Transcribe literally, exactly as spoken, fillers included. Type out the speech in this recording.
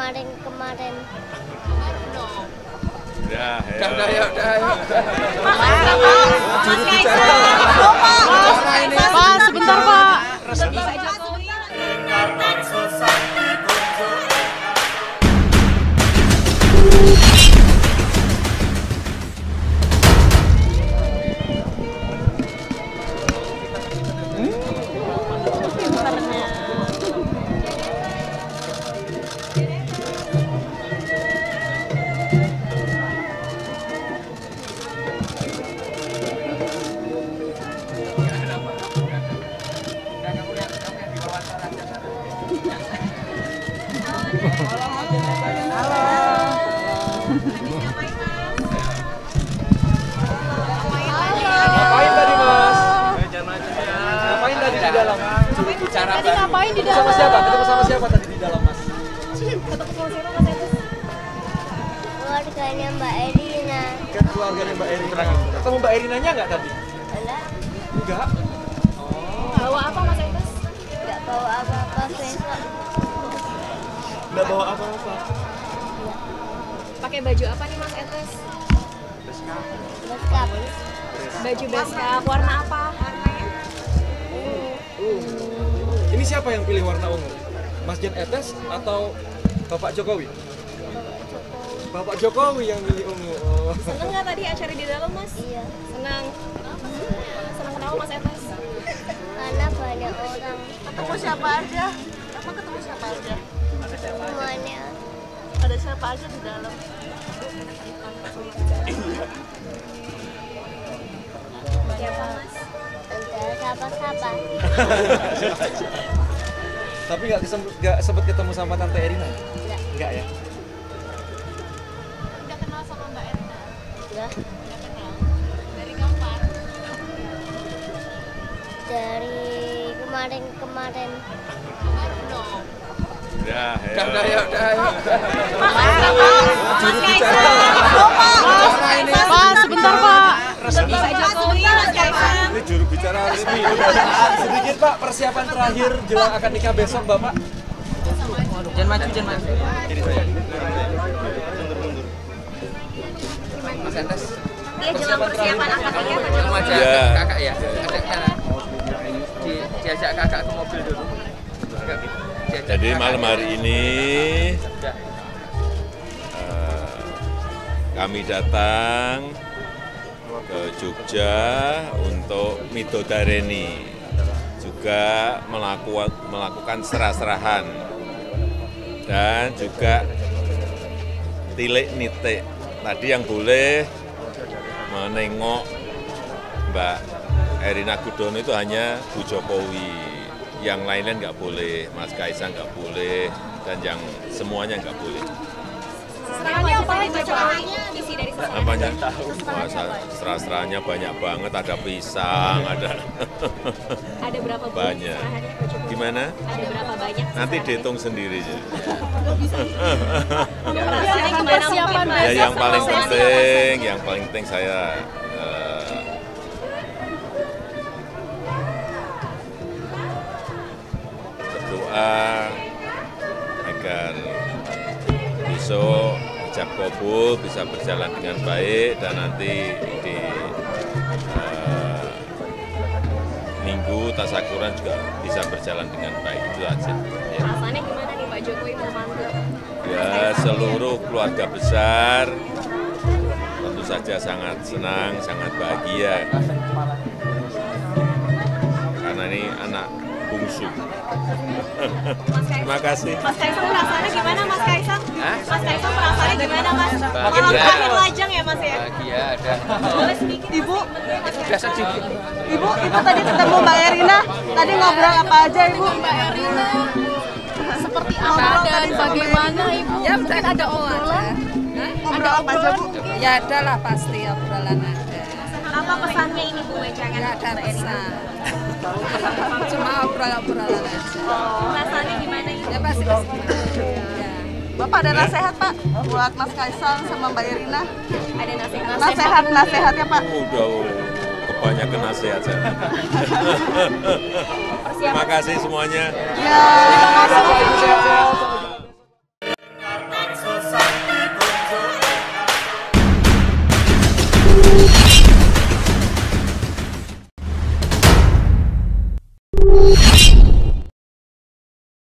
kemarin-kemarin. Udah, ya. Udah, udah, ya, udah, ya. Juru bicara. Pak, sebentar, Pak. Ngapain tadi, Mas? Ngapain tadi di dalam? Juru bicara Tadi ngapain di dalam? Sama siapa? Ketemu sama siapa tadi di dalam, Mas? Ketemu sama siapa, Mas Etes? Keluarganya Mbak Erina. Kan keluarganya Mbak Erina. Ketemu Mbak Erinanya nggak tadi? Enggak, Enggak. Bawa apa, Mas Etes? enggak bawa apa-apa besok. Nggak bawa apa-apa. Pakai baju apa nih, Mas Etes? Beskap. Baju beskap warna apa? Ini siapa yang pilih warna ungu? Mas Jan Etes atau Bapak Jokowi? Bapak Jokowi yang milih ungu. Oh. Seneng nggak tadi acara di dalam, Mas? Iya, Senang. Senang kenapa, Mas Etes? karena banyak orang. Ketemu siapa aja? Apa ketemu siapa aja? Semuanya Ada siapa aja di dalam? Siapa, Mas? ada siapa-siapa. Tapi nggak kesem- nggak sempet ketemu sama Tante Erina? Enggak, Enggak ya? Udah kenal sama Mbak Erina? enggak. Udah kenal. Dari kapan? Dari kemarin-kemarin. Udah, ya. Udah, udah, ya, udah, ya. Juru bicara. Pak, sebentar, Pak. Pak Jokowi, Mas Kaisang. Ini juru bicara resmi. Sedikit Pak, persiapan terakhir jelang akad nikah besok Bapak. Jangan maju, jangan maju. Jadi saya. Mas Etes. Iya, jelang persiapan akad nikah Pak Jokowi. Ya. Kakak ya, ajak di, diajak kakak ke mobil dulu. Diajak Jadi kakak. malam hari ini Ya. eh, kami datang ke Jogja untuk midodareni, juga melakukan melakukan serah-serahan dan juga tilik nitik. Tadi yang boleh menengok Mbak Erina Gudono itu hanya Bu Jokowi, yang lain-lain nggak boleh, Mas Kaisang nggak boleh, dan yang semuanya nggak boleh. Serangannya apa nih Pak Jokowi? Isi dari serangan. Apanya? Wah, serah-serahnya banyak banget, ada pisang, ada Ada berapa bulan banyak. serahannya Pak Jokowi? Gimana? Ada berapa banyak? Nanti dihitung sendiri. Ya. Persiapan Ya, yang paling penting, yang paling penting saya eh, berdoa agar besok ijab kabul bisa berjalan dengan baik dan nanti di eh, minggu tasyakuran juga bisa berjalan dengan baik, itu aja. Ya. Rasanya gimana nih Pak Jokowi membantu? Ya, seluruh keluarga besar tentu saja sangat senang, sangat bahagia. Karena ini anak bungsu. Terima kasih. Mas Kaisang perasaannya gimana Mas Kaisang? Hah? Mas Kaisang perasaannya gimana Mas? Makin Malam bahagia. terakhir lajang ya Mas ya? Bahagia ada. Boleh sedikit Ibu, Sudah sedih. Ibu, Ibu tadi ketemu Mbak Erina. Tadi ngobrol apa aja, Ibu? Mbak Erina? Seperti Ngobrol apa tadi dan sama bagaimana Ibu? Ya, Mungkin ada obrolan? Ngobrol apa aja, Bu? Ya ada lah pasti obrolan ada. Apa pesannya ini Bu Wejangan? Ya ada pesan. Cuma obrol-obrolan aja. Perasaannya gimana Ibu? Ya pasti pasti. Ya. Bapak ada nasihat, Pak, buat Mas Kaisang sama Mbak Erina? Ada nasihat? Nasihat, nasihatnya, Pak. Udah, oh, kebanyakan nasihat saya. Terima kasih semuanya. Ya. Sehat-sehat.